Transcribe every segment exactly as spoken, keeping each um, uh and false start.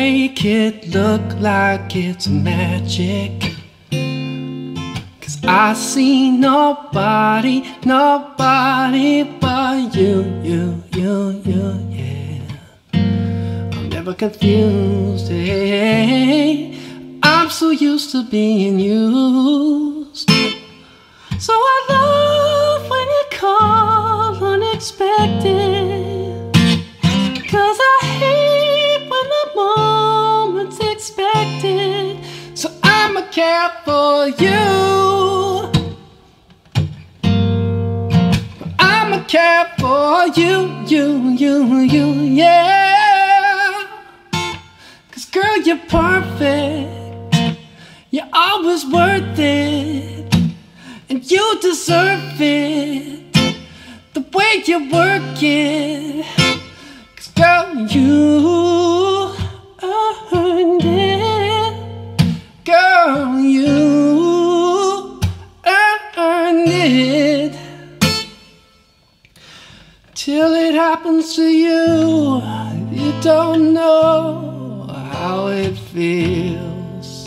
make it look like it's magic. Cause I see nobody, nobody but you, you, you, you, yeah. I'm never confused, hey. I'm so used to being used. So I love when you call unexpected. Cause I hate when the moment's expected. So I'ma care for you. I'ma care for you, you, you, you, yeah. Cause girl, you're perfect. You're always worth it. And you deserve it. The way you work it. Cause girl, you earned it. Girl, you earned it. Till it happens to you, you don't know how it feels.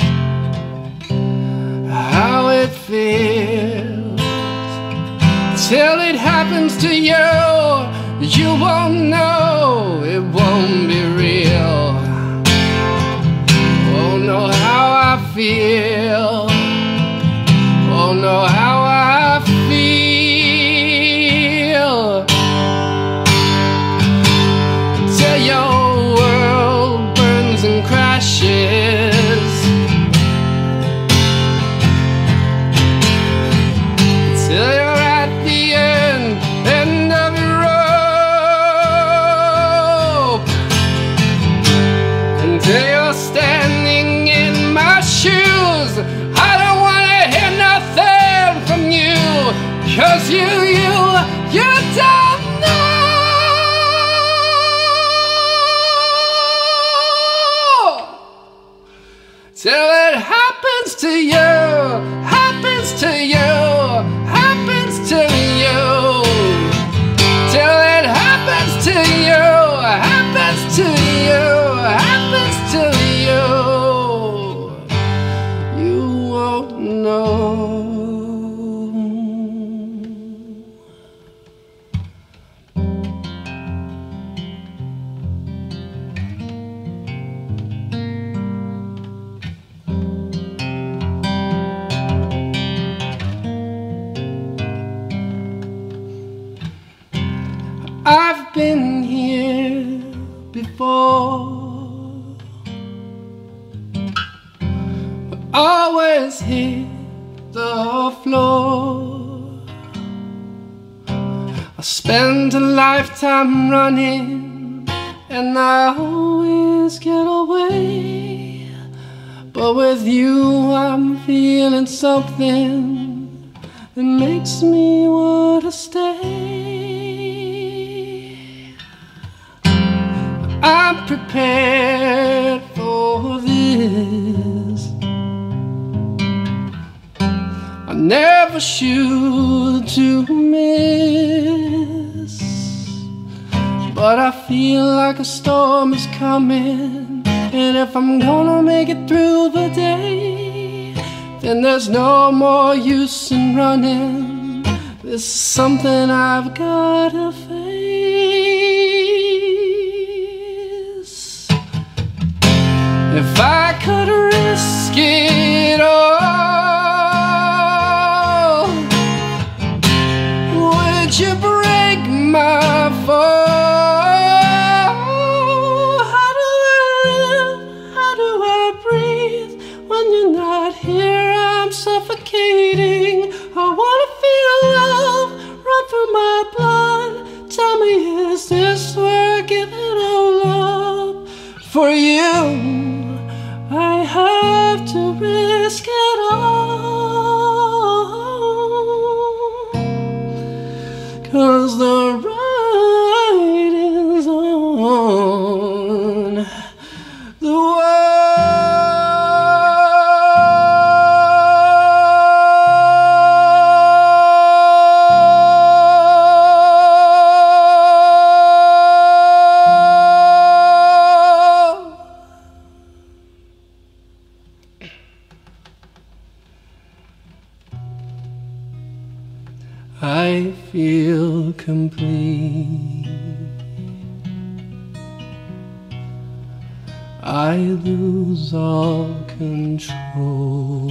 How it feels. Till it happens to you, you won't know, it won't be real. Won't know how I feel. Won't know how I feel. Till your world burns and crashes. Till you're at the end, end of your rope. Until you're standing in my shoes. I don't wanna hear nothing from you. Cause you, you, you don't know. Till it happens to you, happens to you, happens to you. Till it happens to you, happens to you, happens to you. You won't know. I've been here before, but always hit the floor. I spent a lifetime running, and I always get away. But with you I'm feeling something that makes me want to stay. I'm prepared for this. I never shoot to miss, but I feel like a storm is coming. And if I'm gonna make it through the day, then there's no more use in running. This is something I've gotta face. If I could risk it all, would you break my fall? How do I live? How do I breathe? When you're not here, I'm suffocating. I wanna feel love run through my blood. Tell me, is this worth giving all up for you? I have to risk it all, 'cause the writing's on the wall. I lose all control.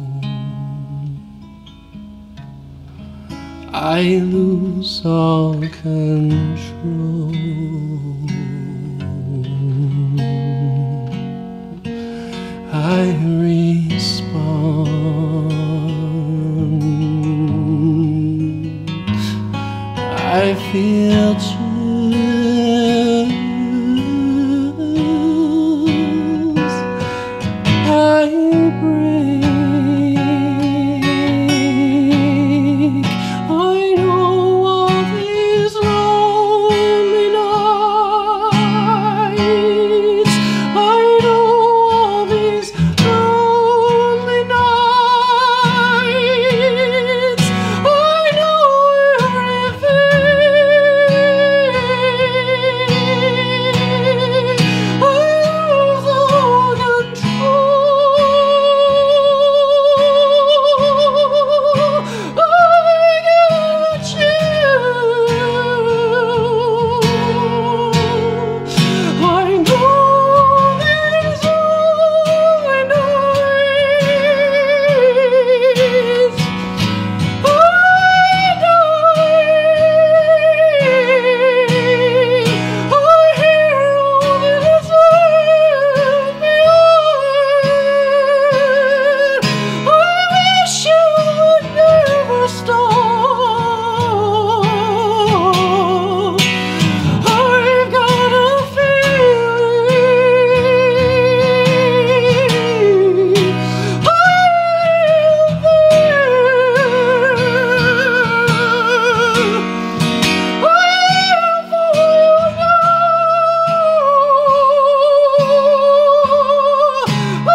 I lose all control. I respond. I feel chills. I break. I know all these lonely nights. I know all these lonely nights. I know everything. I lose all control. I get chills. I know these lonely nights. I die. I hear all this left behind. I wish you would never stop. I've got a feeling I'll there. I am for you now. I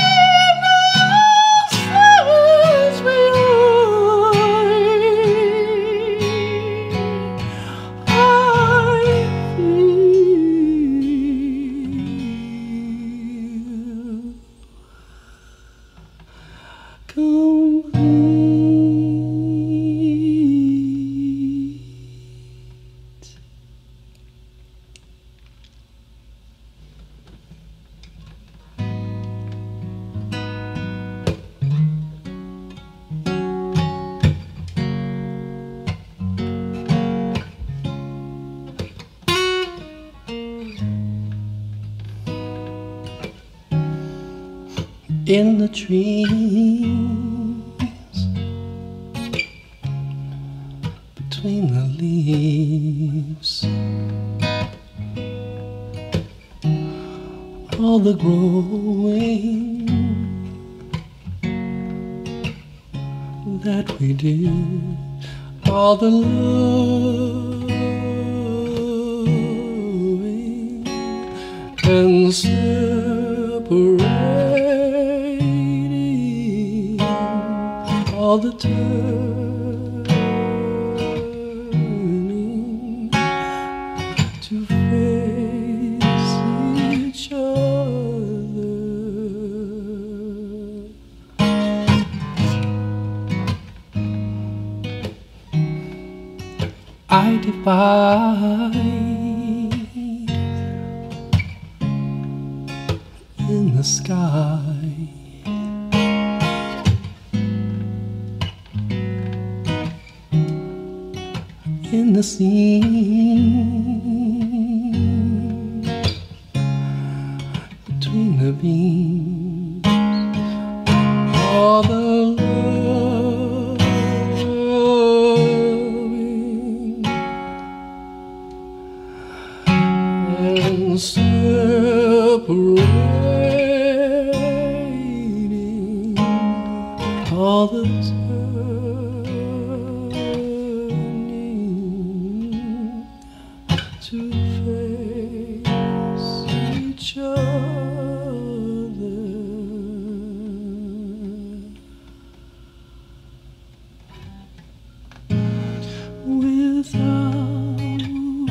know in the trees, between the leaves, all the growing that we did, all the loving and separating, all the turning to face each other. I divide in the sky. In the sea, between the beams, all the loving and separating, all the to face each other. Without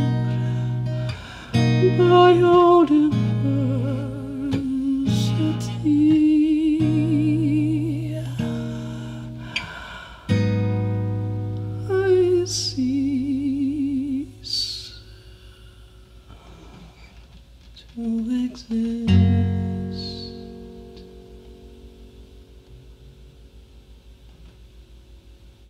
biodiversity, I cease to exist.